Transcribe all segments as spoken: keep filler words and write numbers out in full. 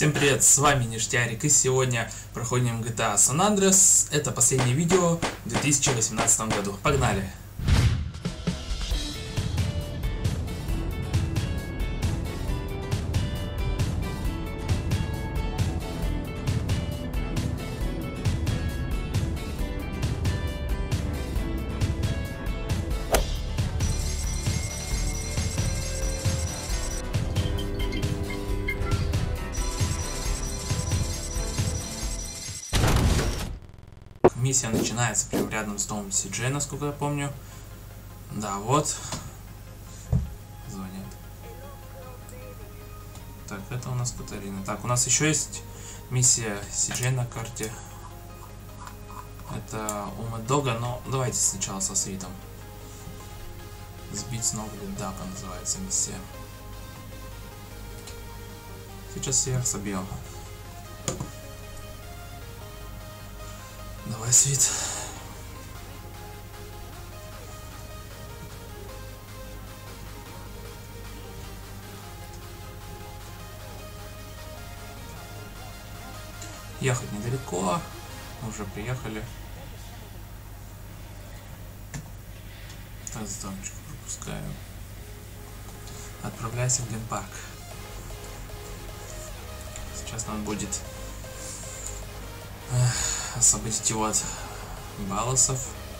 Всем привет, с вами Ништярик, и сегодня проходим джи ти эй San Andreas. Это последнее видео в две тысячи восемнадцатом году. Погнали! Миссия начинается прямо рядом с домом Си Джей, насколько я помню. Да, вот. Звонят. Так, это у нас Катарина. Так, у нас еще есть миссия Си Джей на карте. Это у Мэд Дога, но давайте сначала со Свитом. Сбить с ног Дапа называется миссия. Сейчас всех собьем. Давай, Свит. Ехать недалеко. Уже приехали. Так, замочку пропускаю. Отправляйся в геймпарк. Сейчас нам будет освободить его от балласов.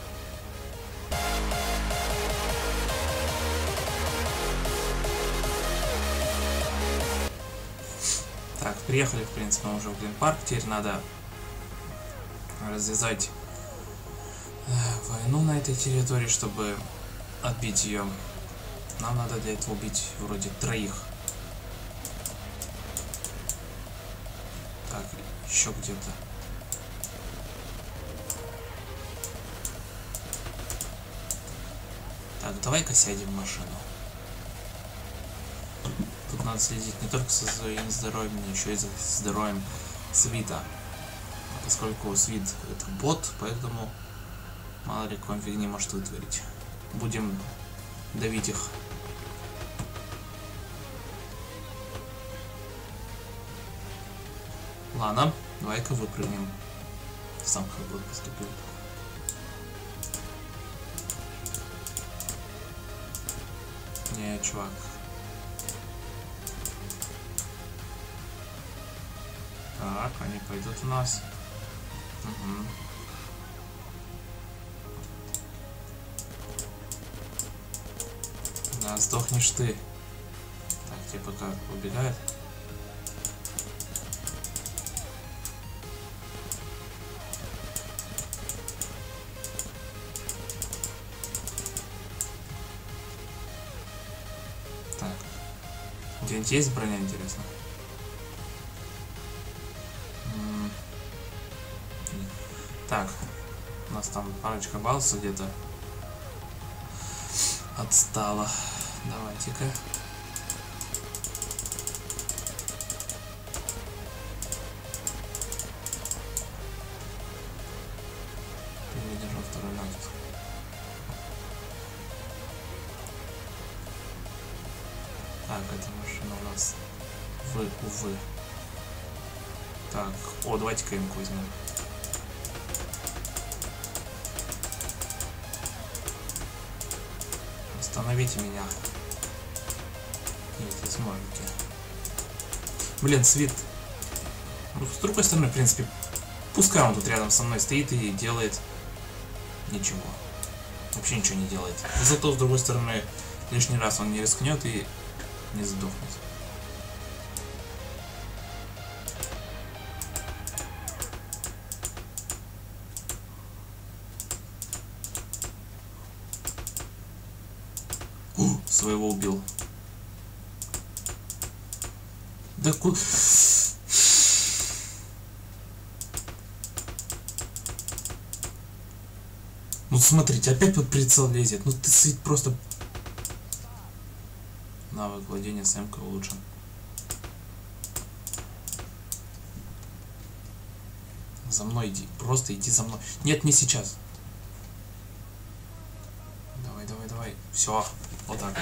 Так, приехали, в принципе, мы уже в геймпарк. Теперь надо развязать войну на этой территории, чтобы отбить ее. Нам надо для этого убить вроде троих. Так, еще где-то. Так, давай-ка сядем в машину. Тут надо следить не только за своим здоровьем, но еще и за здоровьем Свита. Поскольку Свит это бот, поэтому мало ли какой фигни может вытворить. Будем давить их. Ладно, давай-ка выпрыгнем. Сам как бы поступил. Не, чувак. Так, они пойдут у нас. Угу. Да, сдохнешь ты. Так, те пока убегают. Где-нибудь есть броня, интересно? М-м- так, у нас там парочка баллсов где-то отстала. Давайте-ка. Передержу второй натиск. Так, эта машина у нас в, увы. Так, о, давайте-ка эмку возьмем. Остановите меня. Нет, вы сможете. Блин, Свит. Ну, с другой стороны, в принципе, пускай он тут рядом со мной стоит и делает ничего. Вообще ничего не делает. Зато, с другой стороны, лишний раз он не рискнет и не сдохнет. У, своего убил. Да ку... Ну смотрите, опять под прицел лезет. Ну ты, Свит, просто... Навык владения с эмкой улучшен. За мной иди. Просто иди за мной. Нет, не сейчас. Давай, давай, давай. Все. Вот так.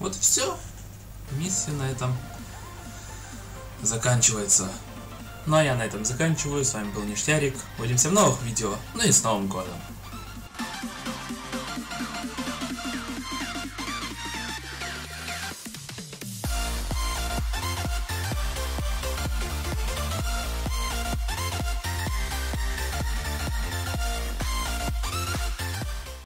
Вот и все. Миссия на этом заканчивается. Ну а я на этом заканчиваю. С вами был Ништярик. Увидимся в новых видео. Ну и с Новым годом.